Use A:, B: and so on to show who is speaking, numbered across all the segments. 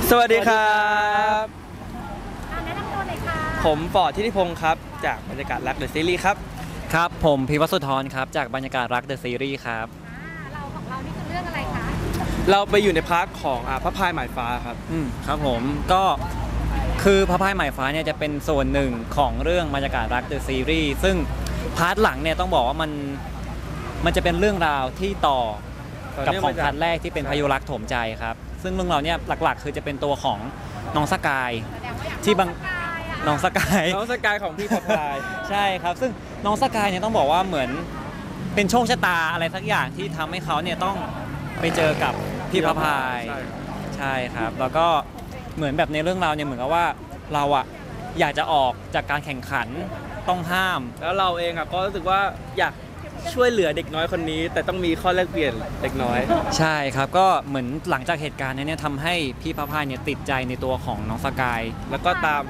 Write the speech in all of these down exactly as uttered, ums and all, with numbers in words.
A: สวัสดีครับ
B: แนะนำตัวหน่อยค่ะ
A: ผมฟอร์ดทิติพงศ์ครับจากบรรยากาศรักเดอะซีรีส์ครับ
C: ครับผมพิวัตรสุธรครับจากบรรยากาศรักเดอะซีรีส์ครับ
B: เราของเรานี่คือเรื่องอะไรคะ
A: เราไปอยู่ในพาร์ทของพระพายหมายฟ้าครับ
C: อืมครับผมก็คือพระพายหมายฟ้าเนี่ยจะเป็นส่วนหนึ่งของเรื่องบรรยากาศรักเดอะซีรีส์ซึ่งพาร์ทหลังเนี่ยต้องบอกว่ามันมันจะเป็นเรื่องราวที่ต่อกับของพาร์ทแรกที่เป็นพายุรักโถมใจครับซึ่งเรื่องราวเนี่ยหลักๆคือจะเป็นตัวของน้องสกายที่บางน้องสกาย
A: น้องสกายของพี่พระพาย
C: ใช่ครับซึ่งน้องสกายเนี่ยต้องบอกว่าเหมือนเป็นโชคชะตาอะไรสักอย่างที่ทำให้เขาเนี่ยต้องไปเจอกับพี่พระพายใช่ครับแล้วก็เหมือนแบบในเรื่องราวเนี่ยเหมือนกับว่าเราอะอยากจะออกจากการแข่งขันต้องห้าม
A: แล้วเราเองอะก็รู้สึกว่าอยากช่วยเหลือเด็กน้อยคนนี้แต่ต้องมีข้อแลกเปลี่ยนเด็กน้อย
C: ใช่ครับก็เหมือนหลังจากเหตุการณ์นี้เนี่ยทำให้พี่พระพายเนี่ยติดใจในตัวของน้องสกาย
A: แล้วก็ตาม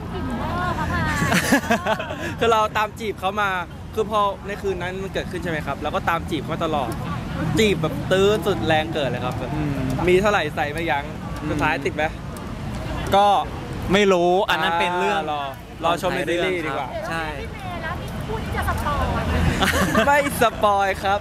A: คือเราตามจีบเขามาคือพอในคืนนั้นมันเกิดขึ้นใช่ไหมครับเราก็ตามจีบเขาตลอดจีบแบบตื้อสุดแรงเกิดเลยครับมีเท่าไหร่ใส่ไม่ยั้งสุดท้ายติดไหม
C: ก็ไม่รู้อันนั้นเป็นเรื่อง
A: รอรอชมในซีรีส์ดีกว่า
C: ใช่
B: แล้วนี่พูดที่จะสปอย
A: ไม่สปอยครับ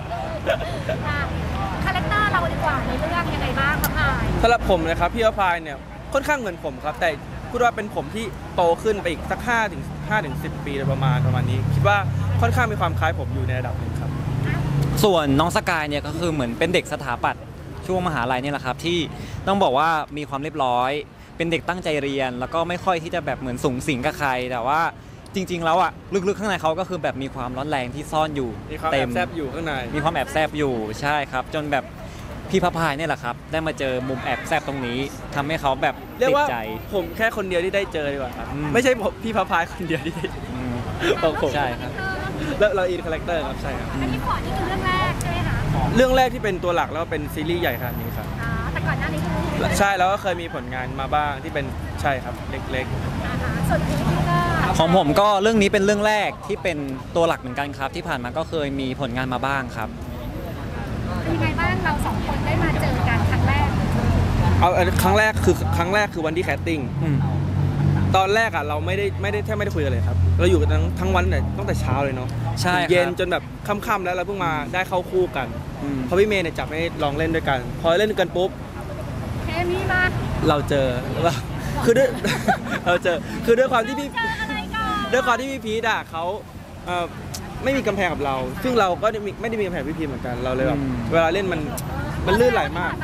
B: คาแรคเตอร์เราดีกว่าในเรื่องยังไงบ้างครับพาย
A: สำหรับผมนะครับพี่พายเนี่ยค่อนข้างเหมือนผมครับแต่พูดว่าเป็นผมที่โตขึ้นไปอีกสักห้าถึงห้าถึงสิบปีประมาณประมาณนี้คิดว่าค่อนข้างมีความคล้ายผมอยู่ในระดับหนึ่งครับ
C: ส่วนน้องสกายเนี่ยก็คือเหมือนเป็นเด็กสถาปัตย์ช่วงมหาลัยนี่แหละครับที่ต้องบอกว่ามีความเรียบร้อยเป็นเด็กตั้งใจเรียนแล้วก็ไม่ค่อยที่จะแบบเหมือนสูงสิงกับใครแต่ว่าจริงๆแล้วอ่ะลึกๆข้างในเขาก็คือแบบมีความร้อนแรงที่ซ่อนอยู่
A: เต็มแอบแซบอยู่ข้างใน
C: มีความแอบแซบอยู่ใช่ครับจนแบบพี่พระพายเนี่ยแหละครับได้มาเจอมุมแอบแซบตรงนี้ทำให้เขาแบบติดใจ
A: ผมแค่คนเดียวที่ได้เจอดีกว่าครับไม่ใช่ผมพี่พระพายคนเดียวที่ได้
C: ของผมใช่ครับ
A: แล้วเราอินคาแรคเตอร์ครับใช่ครับ
B: อันนี้ก่อนนี่คือเรื่องแรกใช่ไหมคะ
A: เรื่องแรกที่เป็นตัวหลักแล้วเป็นซีรีส์ใหญ่ขนาดนี้ครับ
B: แต่ก่อนหน้านี้
A: ใช่แล้วก็เคยมีผลงานมาบ้างที่เป็นใช่ครับเล็ก
B: ๆส่วนที่ก็
C: ของผมก็เรื่องนี้เป็นเรื่องแรกที่เป็นตัวหลักเหมือนกันครับที่ผ่านมาก็เคยมีผลงานมาบ้างครับ
B: ยังไงบ้างเราสองคนได้มาเจอกันครั้งแรก
A: เอาครั้งแรกคือครั้งแรกคือวันที่แคสติ้งตอนแรกอ่ะเราไม่ได้ไม่ได้แทบไม่ได้คุยกันเลยครับเราอยู่กันทั้งทั้งวันเนี่ยตั้งแต่เช้าเลยเนาะ
C: ใช่
A: เย็นจนแบบค่ำๆแล้วเราเพิ่งมาได้เข้าคู่กันเพราะพี่เมย์เนี่ยจับให้ลองเล่นด้วยกันพอเล่นด้วยกันปุ๊บ
B: เคมีมา
A: เราเจอเราคือด้วยเราเจอคือด้วยความที่พี่ด้วยความที่พี่พีด่าเขาไม่มีกำแพงกับเราซึ่งเราก็ไม่ได้มีกำแพงพี่พีเหมือนกันเราเลยแบบเวลาเล่นมันมันลื่นไหลมาก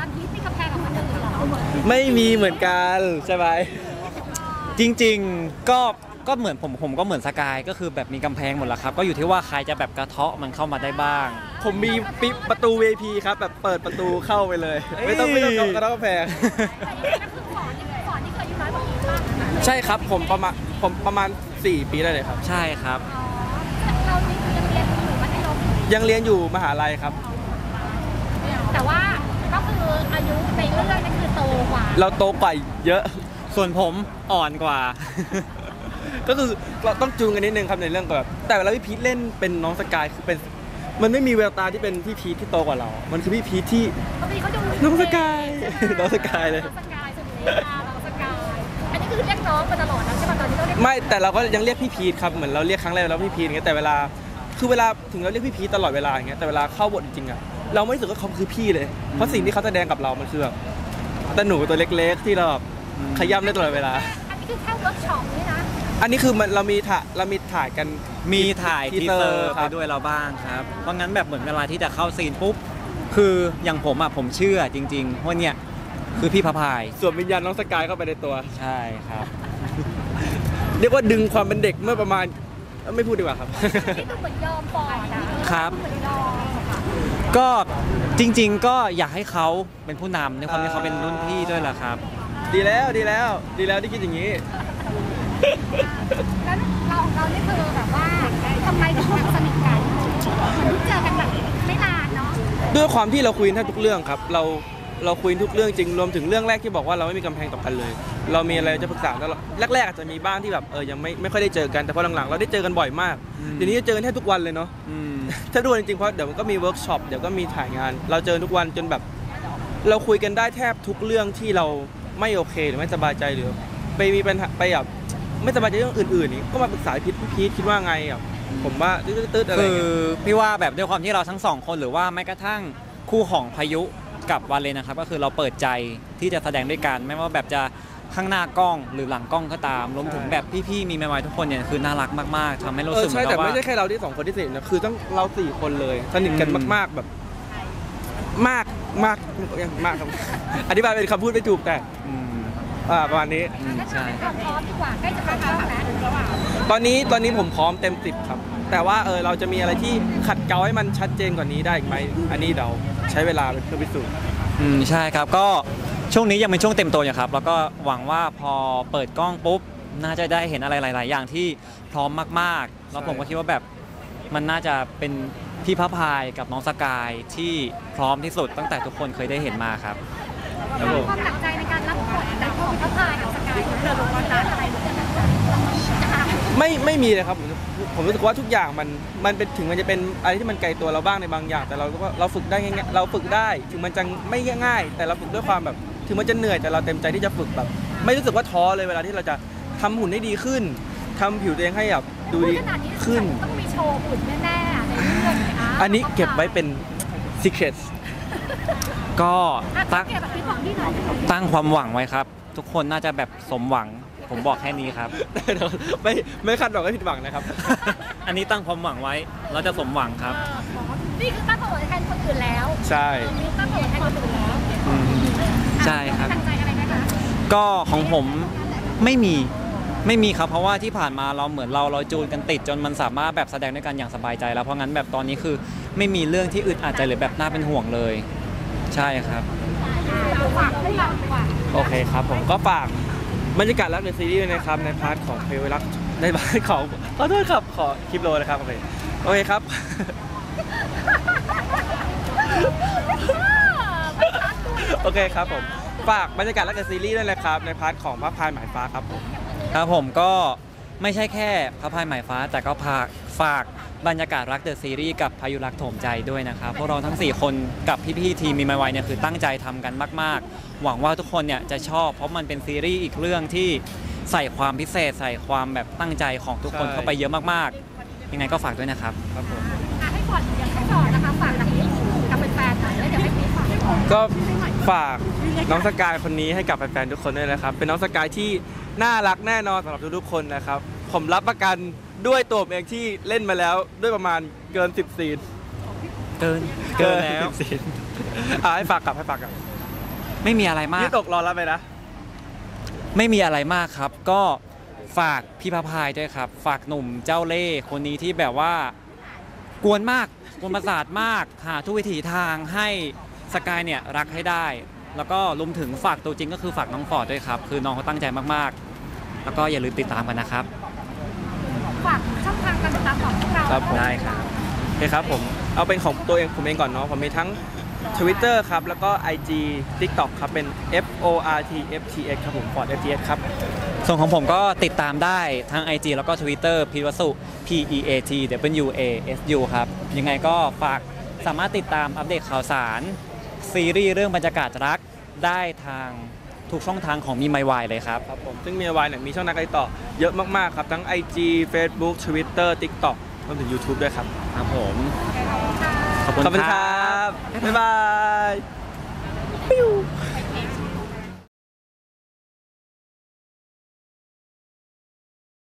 A: ไม่มีเหมือนกันใช่ไหม
C: จริงๆก็ก็เหมือนผมผมก็เหมือนสกายก็คือแบบมีกำแพงหมดแล้วครับก็อยู่ที่ว่าใครจะแบบกระเทาะมันเข้ามาได้บ้าง
A: ผมมีปิประตู วี ไอ พี ครับแบบเปิดประตูเข้าไปเลยไม่ต้องไม่ต้องกระเทาะกำแพงใช่ครับผมประมาณผมประมาณสี่ปีได้เลยครับ
C: ใช่ครับ
B: เรานี่คือยังเรียนอยู่มัธยม
A: ยังเรียนอยู่มหาลัยครับ
B: แต่ว่าก็คืออายุในเรื่องนั่นคือโตกว่า
A: เราโตกว่าเยอะ
C: ส่วนผมอ่อนกว่า
A: ก็คือเราต้องจูงกันนิดนึงครับในเรื่องแบบแต่เวลาพี่พีทเล่นเป็นน้องสกายคือเป็นมันไม่มีแววตาที่เป็นพี่พีทที่โตกว่าเรามันคือพี่พีทที่น้องสกายน้องสกายเลย
B: น้องสกายสุดเลยน้องสกายอันนี้คือเรียกน้องมาตลอดนะใช่ไหมตอนนี้เราเรียก
A: ไม่แต่เราก็ยังเรียกพี่พีทครับเหมือนเราเรียกครั้งแรกแล้วพี่พีทอย่างเงี้ยแต่เวลาคือเวลาถึงเราเรียกพี่พีทตลอดเวลาอย่างเงี้ยแต่เวลาเข้าบทจริงๆอะเราไม่รู้สึกว่าเขาคือพี่เลยเพราะสิ่งที่เขาแสดงกับเรามันคือแบบแต่หนูตัวเล็กๆที่เราแบบขย้ำได้ตลอดเวลา
B: อันนี้คือแค่เวิร์กช็อปนี่นะ
A: อันนี้คือมันเรามีถ่ายเรามีถ่ายกัน
C: มีถ่ายทีเซอร์ไปด้วยเราบ้างครับเพราะงั้นแบบเหมือนเวลาที่จะเข้าซีนปุ๊บคืออย่างผมอ่ะผมเชื่อจริงๆว่าเนี่ยคือพี่พระพาย
A: ส่วนวิญญาณน้องสกายเข้าไปในตัว
C: ใช่ครับ
A: เรียกว่าดึงความเป็นเด็กเมื่อประมาณไม่พูดดีกว่าครับ
B: นี่ดูเหมือนยอมปอด
C: นะครับก็จริงๆก็อยากให้เขาเป็นผู้นำในความที่เขาเป็นรุ่นพี่ด้วยแหละครับ
A: ดีแล้วดีแล้วดีแล้วที่คิดอย่างนี้
B: แล้วเราเรานี่คือแบบว่าทำไมถึงแบบสนิทกันเหมือนเจอกันแบบไม่นานเนาะ
A: ด้วยความที่เราคุยแทบทุกเรื่องครับเราเราคุยทุกเรื่องจริงรวมถึงเรื่องแรกที่บอกว่าเราไม่มีกำแพงต่อกันเลยเรามีอะไรจะปรึกษาแล้วแรกๆอาจจะมีบ้างที่แบบเออยังไม่ไม่ค่อยได้เจอกันแต่พอหลังๆเราได้เจอกันบ่อยมากเดี๋ยวนี้จะเจอกันแทบทุกวันเลยเนาะถ้าดูจริงๆเพราะเดี๋ยวมันก็มีเวิร์กช็อปเดี๋ยวก็มีถ่ายงานเราเจอทุกวันจนแบบเราคุยกันได้แทบทุกเรื่องที่เราไม่โอเคหรือไม่สบายใจหรือไปมีปัญหาไปแบบไม่สบายใจเรื่องอื่นๆนี่ก็มาปรึกษาพีทพีทคิดว่าไงอ่ะผมว่าตืดๆอะไร
C: คือ
A: เงี้ย
C: พี่ว่าแบบด้วยความที่เราทั้งสองคนหรือว่าแม้กระทั่งคู่ของพายุกับวาเลนนะครับก็คือเราเปิดใจที่จะแสดงด้วยกันไม่ว่าแบบจะข้างหน้ากล้องหรือหลังกล้องก็ตามรวมถึงแบบพี่ๆมีใหม่ๆทุกคนเนี่ยคือน่ารักมากๆทำให้
A: เอ
C: รู้
A: อ
C: สึกเหมื
A: ใช่
C: อน
A: แต่
C: กับ
A: ไม่
C: ว่า
A: ใช่แค่เราที่สองคนที่สนิทนะคือต้องเราสี่คนเลยสนิทกัน
C: อืม
A: มากๆแบบมากมากยังมากครับ อธิบายเป็นคำพูดไม่ถูกแต่
C: อืม
A: อ่าประมาณนี้
C: อืมใช่
B: ความพร้อมดีกว่าใกล้จะเข้าแล้วระหว่าง
A: ตอนนี้ตอนนี้ผมพร้อมเต็มสิบครับ แต่ว่าเออเราจะมีอะไรที่ขัดเกลาให้มันชัดเจนกว่านี้ได้อีกไหมอันนี้เดี๋ยวใช้เวลาเป็นเครื่องพิสูจน์
C: อืมใช่ครับก็ช่วงนี้ยังเป็นช่วงเต็มตัวอยู่ครับแล้วก็หวังว่าพอเปิดกล้องปุ๊บน่าจะได้เห็นอะไรหลาย ๆ อย่างที่พร้อมมากๆแล้วผมก็คิดว่าแบบมันน่าจะเป็นพี่พระพายกับน้องสกายที่พร้อมที่สุดตั้งแต่ทุกคนเคยได้เห็นมาครับ
A: ครับผม
B: ความหนักใจในการรับบทจากของพระพายกับสกายเธอรู้ว่าร้านอะไรรู้จักกัน
A: ไม่ไม่มีเลยครับผมผมรู้สึกว่าทุกอย่างมันมันเป็นถึงมันจะเป็นอะไรที่มันไกลตัวเราบ้างในบางอย่าง แต่เราก็เราฝึกได้ง่ายๆเราฝึกได้ถึงมันจะไม่ง่ายแต่เราฝึกด้วยความแบบถึงมันจะเหนื่อยแต่เราเต็มใจที่จะฝึกแบบ ไม่รู้สึกว่าท้อเลยเวลาที่เราจะทำหุ่นให้ดีขึ้นทำผิวตัวเองให้แบบดูดี
B: ขนาดนี้
A: ขึ้น
B: ต้องมีโชว์หุ่นแน่ๆอะในเรื่องเลยนะ
A: อันนี้เก็บไว้เป็น secret
C: ก็
B: อ่ะ
C: ตั้ง
B: เก็บแบบพี่ของพี่หน่อย
C: ตั้งความหวังไว้ครับ ทุกคนน่าจะแบบสมหวังผมบอกแค่นี้ครับ
A: ไม่ไม่คาดหวังให้ผิดหวังนะครับ
C: อันนี้ตั้งความหวังไว้เราจะสมหวังครับ
B: เออนี่คือตั้งตัวแทนคนอื่นแล้ว
A: ใช่
B: นี่ตั้งตัวแทนคนอื่นแล้ว
C: อืมใช่ครับ
B: ตั้งใจอะไรไหมคะ
C: ก็ของผมไม่มีไม่มีครับเพราะว่าที่ผ่านมาเราเหมือนเราเราจูนกันติดจนมันสามารถแบบแสดงด้วยกันอย่างสบายใจแล้วเพราะงั้นแบบตอนนี้คือไม่มีเรื่องที่อึดอัดใจหรือแบบน่าเป็นห่วงเลย ใช่ครับ
B: ฝากให้เราดีกว่า
A: โอเคครับผมก็ฝากบรรยากาศรักในซีรีส์ด้วยนะครับในพาร์ทของเพลรักในพาร์ทของขอโทษครับขอคลิปโลนะครับโอเคโอเคครับ โอเคครับผมฝากบรรยากาศรักในซีรีส์ด้วยนะครับในพาร์ทของพระพายหมายฟ้าครับผม
C: ครับผมก็ไม่ใช่แค่พระพายหมายฟ้า แต่ก็ฝากฝากบรรยากาศรักเดอะซีรีส์กับพายุรักโถมใจด้วยนะครับพวกเราทั้งสี่คนกับพี่ๆทีมมีไมวายเนี่ยคือตั้งใจทำกันมากๆ หวังว่าทุกคนเนี่ยจะชอบเพราะมันเป็นซีรีส์อีกเรื่องที่ใส่ความพิเศษใส่ความแบบตั้งใจของทุกคน
A: ใช่
C: เข้าไปเยอะมากๆยังไงก็ฝากด้วยนะครับ
A: ครับผม
B: อ่ะให้ก่อนอย่างให้ก่อนนะคะฝากกับนี้กับแฟนๆหน่อยแล้วเดี๋ยวให้พี่ฝาก
A: ก็ฝากน้องสกายคนนี้ให้กับแฟนๆทุกคนด้วยนะครับเป็นน้องสกายที่น่ารักแน่นอนสำหรับทุกๆคนนะครับผมรับประกันด้วยตัวผมเองที่เล่นมาแล้วด้วยประมาณเกินสิบซีน
C: เกินเกินแล้ว
A: สิบซีนอ่ะให้ฝากกลับให้ฝากกลับ
C: ไม่มีอะไรมาก
A: นี่ตกรอรับไปนะ
C: ไม่มีอะไรมากครับ ก็ฝากพี่พระพายด้วยครับ ฝากหนุ่มเจ้าเล่ห์คนนี้ที่แบบว่ากวนมากกวนประสาทมากหาทุกวิถีทางให้สกายเนี่ยรักให้ได้ แล้วก็รวมถึงฝากตัวจริงก็คือฝากน้องฟอร์ดด้วยครับ คือน้องเขาตั้งใจมากๆ แล้วก็อย่าลืมติดตามกันนะครับ
B: ฝากช่องทางการติดตามของพวกเรา
A: ครับผม
C: ได้ครับ
A: โอเคครับผมเอาเป็นของตัวเองผมเองก่อนเนาะผมมีทั้ง Twitter ครับแล้วก็ ไอ จี TikTok ครับเป็น F O R T F T X ครับผม Ford F T X ครับ
C: ส่วนของผมก็ติดตามได้ทั้ง ไอ จี แล้วก็ Twitter พีวัสุ P E A T W A S U ครับ ยังไงก็ฝากสามารถติดตามอัปเดตข่าวสาร ซีรีส์เรื่องบรรยากาศรักได้ทางทุกช่องทางของมีไมวายเลยครับ
A: ครับผมซึ่งมีวายเนี่ยมีช่องทางการติดต่อเยอะมากๆครับทั้ง ไอ จี Facebook Twitter TikTok รวมถึง YouTube ด้วยครับ
C: ครับผม
A: ขอบคุณครับบ๊ายบาย